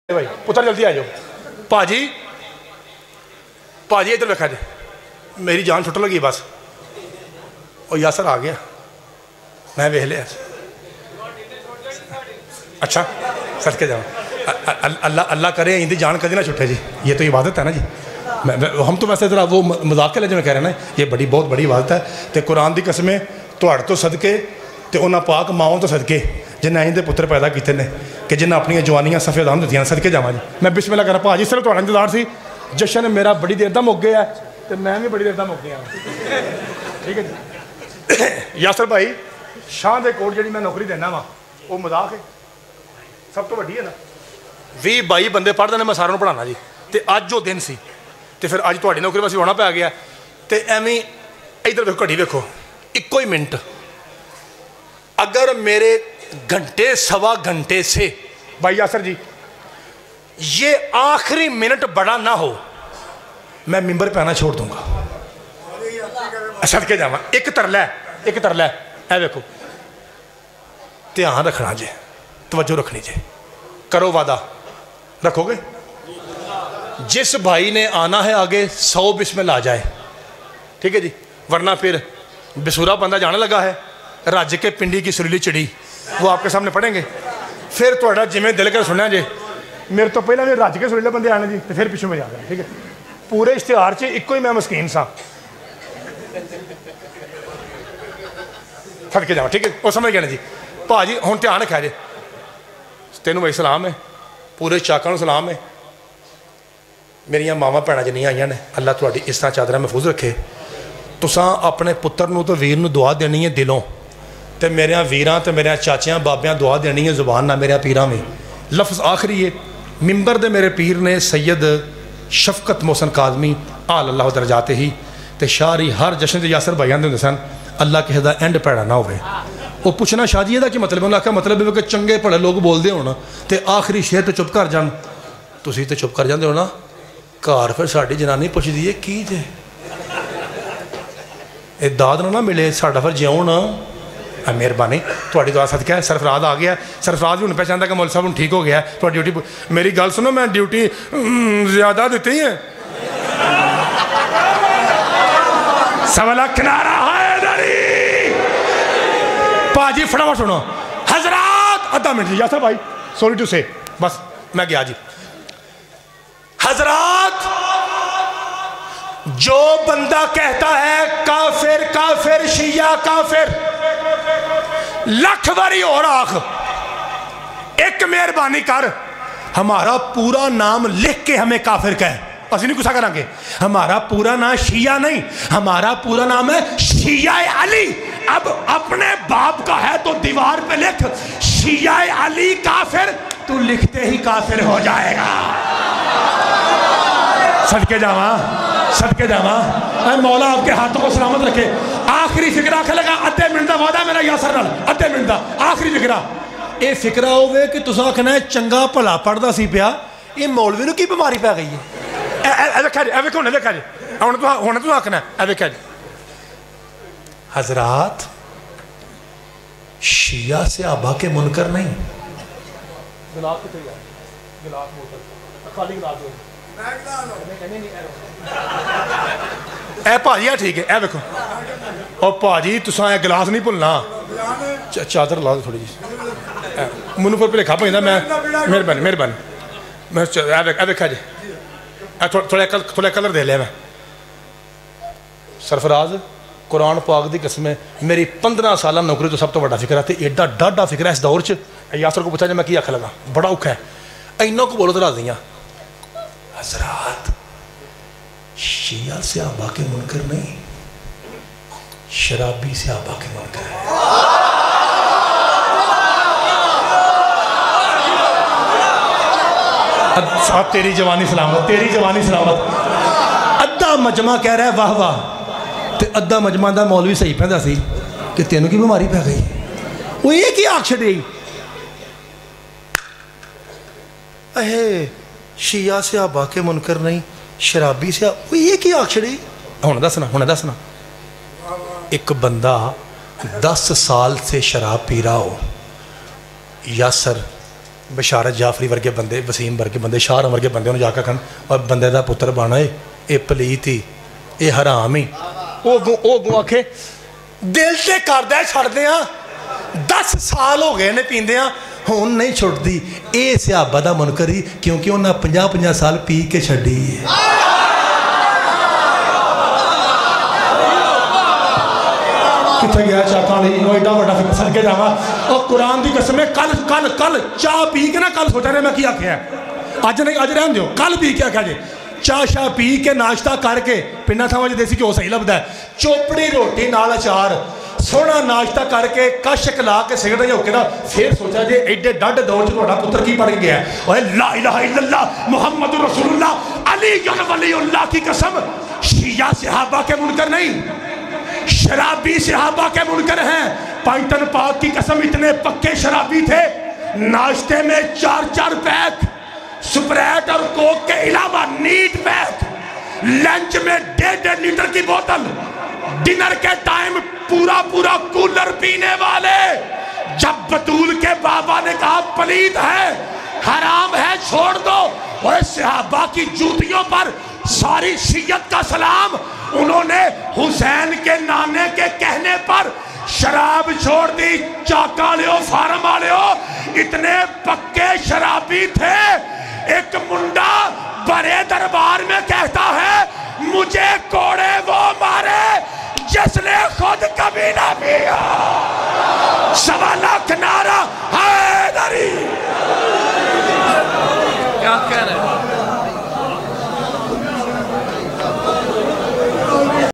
भाई पुत्र जल्दी आ जाओ। भाजी भाजी इधर देखा जी, मेरी जान छुट लगी बस। और यासर आ गया, मैं वेख लिया। अच्छा सदके जाओ, अल्लाह अल्लाह करे इनकी जान कभी ना छुटे जी। ये तो इबादत है ना जी। हम तो वैसे जरा वो मजाक के लिए जो मैं कह रहा ना, ये बड़ी बहुत बड़ी इबादत है। तो कुरान की कसमें तुहाड़े तो सदके तो उन्होंने पाक माओं तो सदके जिन्हें इंदे पुत्र पैदा किए ने कि जिन्हें अपनी जवानियां सफेदान दित्तियां, सदके जावा जी। मैं बिस्मिल्लाह करा भाजी, सिर्फ तुहाड़ा इंतजार सी। जशन मेरा बड़ी देर का मुक गया तो मैं भी बड़ी देर का मुक गया। ठीक है जी। यासर भाई शाह दे कोट जी मैं नौकरी देना वा, वो मजाक है सब तो वड्डी है ना। 20-22 बंदे पढ़ते हैं, मैं सारों पढ़ाना जी। तो अज वो दिन सी तो फिर अज तुहाडी नौकरी वास्ते होना पै गया। तो एवं इधर देखो घड़ी देखो, इको ही मिनट अगर मेरे घंटे सवा घंटे से भाई यासर जी ये आखिरी मिनट बड़ा ना हो, मैं मिंबर पे आना छोड़ दूंगा। सदके जावा। एक तरला है देखो, ध्यान रखना जे, तवज्जो रखनी जे, करो वादा रखोगे। जिस भाई ने आना है आगे 100 बिस्मिल्लाह आ जाए, ठीक है जी। वरना फिर बेसुरा बंदा जाने लगा है, रज के पिंडी की सुरीली चिड़ी, वो आपके सामने पढ़ेंगे। फिर थोड़ा जिमें दिल कर सुनया जे, मेरे तो पहले भी रज के सुरीले बंदे आने जी, तो फिर पिछू में जा गया। ठीक है, पूरे इश्तिहार च इको ही मैं मस्कीन सा। सदके जावा। ठीक है, वो समझ गए ना जी। भाजी हुण ध्यान रखा जे, तेनों भाई सलाम है, पूरे चाकां नूं सलाम है। मेरिया मावां भैणां जिन्नियां आईयां ने, अल्लाह तुहाडी इस तरह चादरां महफूज रखे। तुसां अपने पुत्तर नूं तो वीर नूं दुआ देनी है दिलों, तो मेरे वीरां तो मेरे चाचियां बाबियां दुआ देनी है जुबान ना, मेरे पीरां में। लफ्ज़ आखिरी है, मिंबर दे मेरे पीर ने सैयद शफकत मोहसन काज़मी आल अल्लाह दरजाते ही तो शाहरी हर जश्न से यासर भाई आते होंगे सन, अल्लाह किसी का एंड भैड़ा ना होवे। वो पुछना शाह जी ਇਹਦਾ ਕੀ मतलब, उन्हें आख्या मतलब है कि चंगे भले लोग बोलते हो तो आखिरी शेर तो चुप कर जान। तुसी तो चुप कर जाते हो ना, घर फिर साड़ी जनानी पुछदी है की जे ये दाद ना मिले साडा फिर जिउण। मेहरबानी थोड़ी दुआ सदका है। सरफराज आ गया, सरफराज भी हूँ पहचानता कि मौलवी साहब हूँ ठीक हो गया तो ड्यूटी। मेरी गल सुनो, मैं ड्यूटी ज्यादा दी है। सवाल किनारा भाजी फटाफट सुनो। हजरात आधा मिनट जी यासर भाई, सॉरी टू से, बस मैं गया जी। हजरात जो बंदा कहता है काफिर काफिर शिया काफिर, लख बारी और आख, एक मेहरबानी कर हमारा पूरा नाम लिख के हमें काफिर कह, असि नहीं गुस्सा करांगे। हमारा पूरा नाम शिया नहीं, हमारा पूरा नाम है शिया अली। अब अपने बाप का है तो दीवार पे लिख शिया अली काफिर, तू लिखते ही काफिर हो जाएगा। सदके जावा, सदके जावा। मौला आपके हाथों को सलामत रखे। आखिरी फिक्रा आखे लगा, अद्धे मिनट का वादा मेरा यासर नाल, अद्धे मिनट का आखिरी फिक्रा। ये फिक्रा होवे कि तुस आखना है चंगा भला पढ़दा सी पिया, ये मौलवी नूं की बीमारी पै गई है। देखा जी, देखो ना, देखा जी हुण तू आखना है। देखा जी हजरात शिया से आबा के मुनकर नहीं। गिलास कितने गया? गिलास बोतल खाली गिलास ए भाजी ठीक है। ए देखो और भाजी तुसा ए गिलास नहीं भुलना, चादर ला दो थोड़ी जी, मैनू फिर भुलेखा पैंदा। मैं मेहरबानी मेहरबानी मैं देखा जी थोड़ा कलर दे लिया मैं। सरफराज कुरान पाक की कसम है, मेरी 15 साल नौकरी तो सब तो बड़ा फिक्र है, तो एडा डाढ़ा फिक्र है इस दौर च। यासर को पूछा जी मैं की आख लगा, बड़ा औखा है। इन्हों को बोलो तो राजी हाँ। हजरात शिया से आबा के मुनकर नहीं, शराबी से आबा के मुनकर है। तेरी जवानी सलामत, तेरी जवानी सलामत। अद्धा मजमा कह रहा है वाह वाह, तो अद्धा मजमा का मौलवी सही पैदा सी कि तेनों की बीमारी पै गई। वो ये की आख छड़ी अहे शिया से आबा के मुनकर नहीं, शराबी से वो ये की आख छड़ी। हुण दसना एक बंदा 10 साल से शराब पी रहा हो, यासर بشارت جعفری ورگے بندے, وسیم ورگے بندے, شاہ عالم ورگے بندے جا کے کہن اور بندے دا پتر بنا اے پلیت ہی, اے حرام ہی. وہ گو آکھے دل سے کر دے چھڑ دیاں 10 سال ہو گئے نے پیندیاں ہون نہیں چھوڑ دی. اے صحابہ دا منکر ہی کیونکہ انہاں 50 سال پی کے چھڑی ہے. کتنے گیا چاہتا نہیں وہ ایڈا بڑا پھر سر کے جاوا. اور قرآن دی قسم ہے کل چاہ پی کے نا کل سوچا رہے میں کیا کیا اج نہیں اج رہن دیو کل پی کیا جی چاہ شاہ پی کے ناشتہ کر کے پنڈا تھا وجہ دیسی گھیو صحیح لبدا ہے چوپڑی روٹی نال اچار سونا ناشتہ کر کے کشک لا کے سگرٹ ہو کے نا پھر سوچا جی ایڈے ڈڈ دور چ تہاڈا پتر کی پڑھ گیا ہے اور لا الہ الا اللہ محمد رسول اللہ علی ولی اللہ کی قسم شیعہ صحابہ کے منکر نہیں شرابی صحابہ کے منکر ہیں. پائنٹن پاک کی قسم اتنے پکے شرابی تھے ناشتے میں 4 پیک سپریٹ اور کوک کے علاوہ نیٹ پیک, لنچ میں 1.5 لیٹر کی بوتل, ڈنر کے ٹائم پورا کولر پینے والے. جب بطول کے بابا نے کہا پلید ہے حرام ہے چھوڑ دو, اور صحابہ کی جوتیوں پر ساری شیعت کا سلام. انہوں نے حسین کے نانے کے کہنے پر شراب چھوڑ دی. چاکا لے ہو فارم والے ہو اتنے پکے شرابی تھے. ایک منڈا بڑے دربار میں کہتا ہے مجھے کوڑے وہ مارے جس نے خود